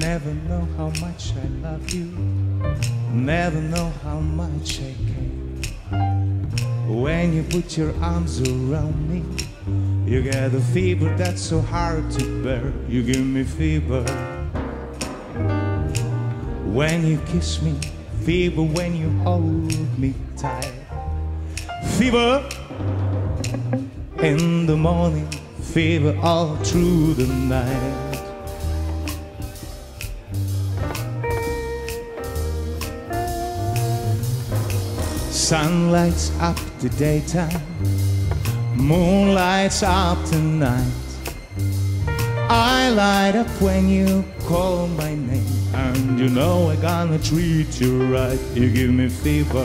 Never know how much I love you. Never know how much I care. When you put your arms around me, you get a fever that's so hard to bear. You give me fever when you kiss me, fever when you hold me tight. Fever in the morning, fever all through the night. Sun lights up the daytime, moon lights up the night. I light up when you call my name, and you know I'm gonna treat you right. You give me fever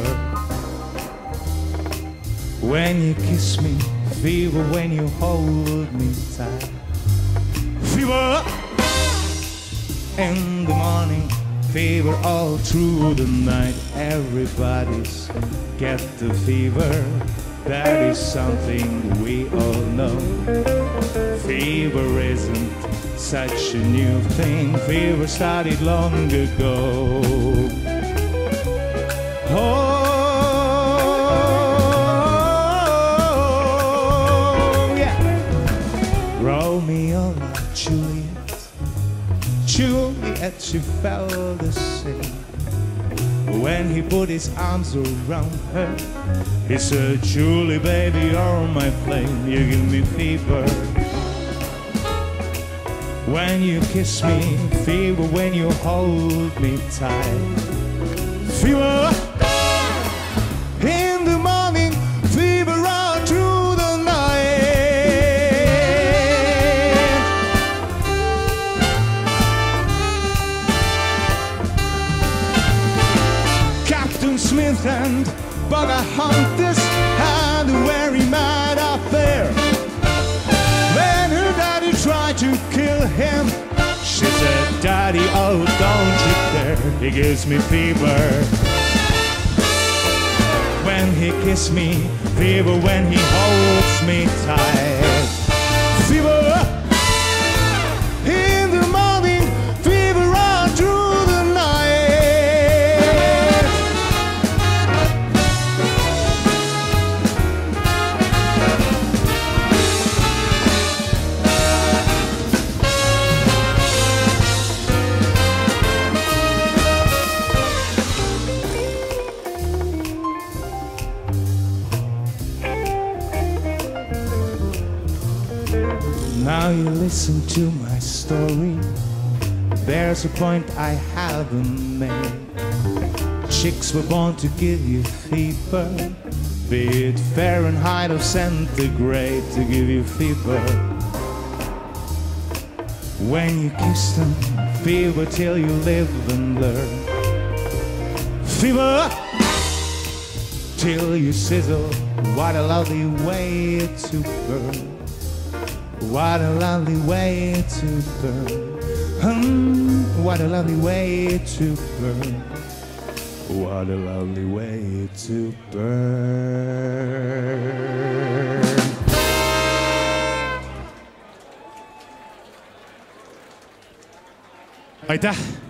when you kiss me, fever when you hold me tight. Fever in the morning, fever all through the night. Everybody's get the fever, that is something we all know. Fever isn't such a new thing, fever started long ago. Oh, yeah. Romeo and Juliet, Juliet, she felt the same. When he put his arms around her, he said, Julie, baby, you're my flame. You give me fever when you kiss me, fever when you hold me tight. Fever in the morning, fever all through the night. Captain Smith and Pocahontas had a very mad affair. When her daddy tried to kill him, she said, Daddy, oh, don't you dare. He gives me fever when he kisses me, fever when he holds me tight. Fever in the morning, fever all through the night. Now you listen to my story. There's a point I haven't made. Chicks were born to give you fever, be it Fahrenheit or centigrade, to give you fever. When you kiss them, fever till you live and learn. Fever till you sizzle. What a lovely way to burn. What a lovely way to burn. What a lovely way to burn. What a lovely way to burn. Aitäh!